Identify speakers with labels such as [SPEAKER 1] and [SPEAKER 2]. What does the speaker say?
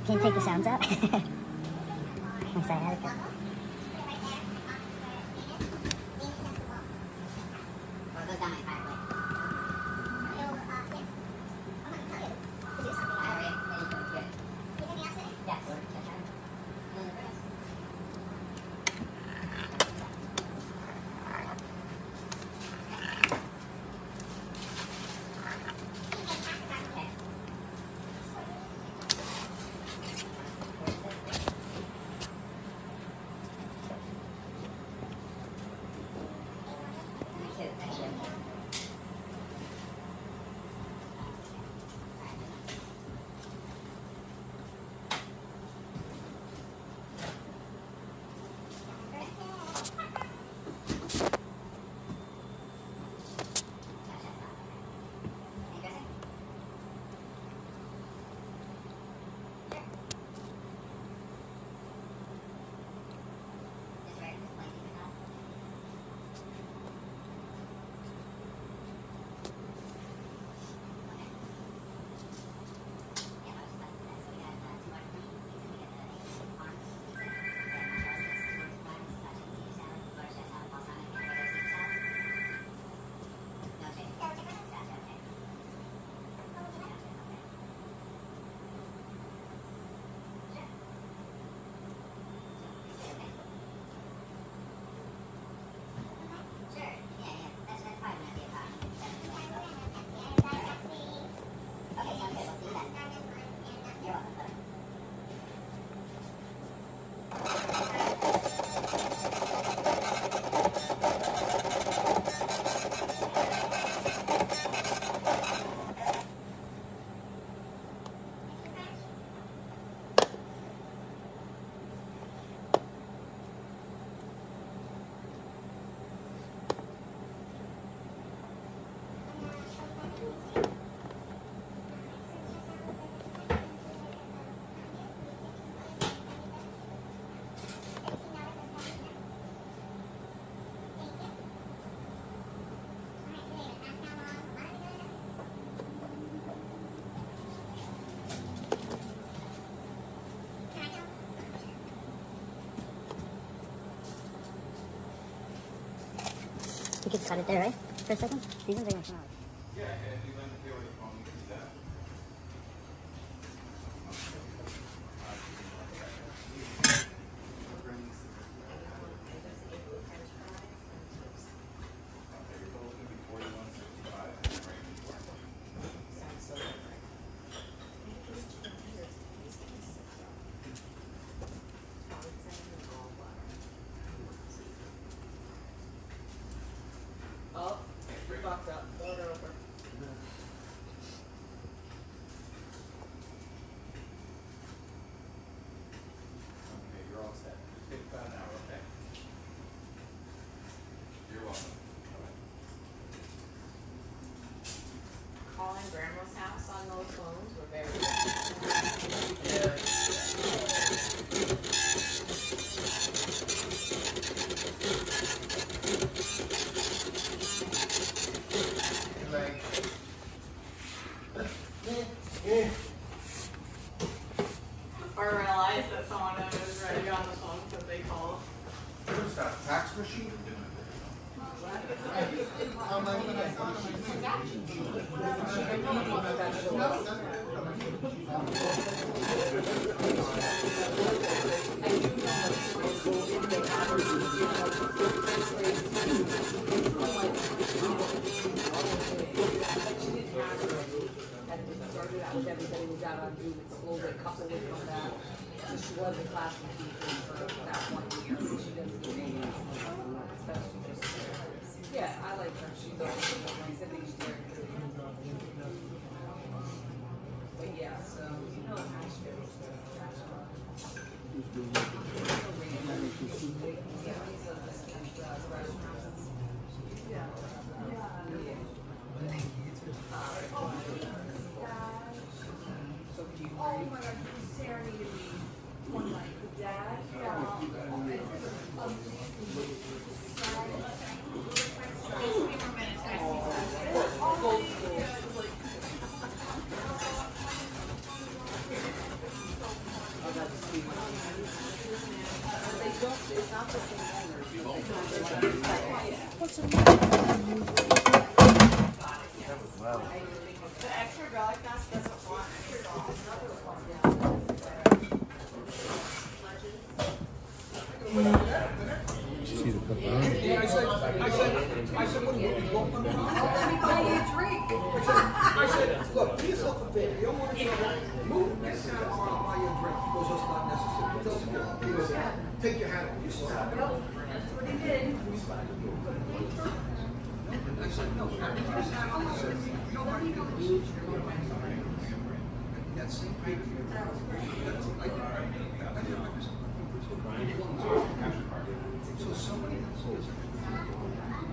[SPEAKER 1] Can you take the sounds out? I'm sorry, how did it go? You can cut it there, right? For a second? These ones are going to come out.
[SPEAKER 2] Yeah, if you like to feel your phone, you can do that.
[SPEAKER 3] Oh, you're fucked up. Throw it over.
[SPEAKER 2] Okay, you're all set. Just take about an hour, okay? You're welcome.
[SPEAKER 3] Calling grandma's house on those phones were very or realized that someone was ready on the phone because they called.
[SPEAKER 2] What's that, fax machine?
[SPEAKER 4] Everybody was out on Zoom, it's slowly, a couple would come back. So she was a classroom teacher for that 1 year, so she does the meetings. Yeah, I like her, she's always, I said she's very good. But yeah, so, you know, Asheville.
[SPEAKER 5] Oh my God, Sarah needed me one night. The dad,
[SPEAKER 3] The extra garlic sauce doesn't want any sauce.
[SPEAKER 6] See the pepperoni?
[SPEAKER 7] I said, what do you want? Let me buy you a drink. I said, look, do yourself a favor. You don't want to move this down, I'll buy you a drink. He goes, that's not necessary. He goes, take your hat off. You still have it.
[SPEAKER 5] That's what he did.
[SPEAKER 7] I said, no, I said, you don't want to do this. That same paper. So somebody else is.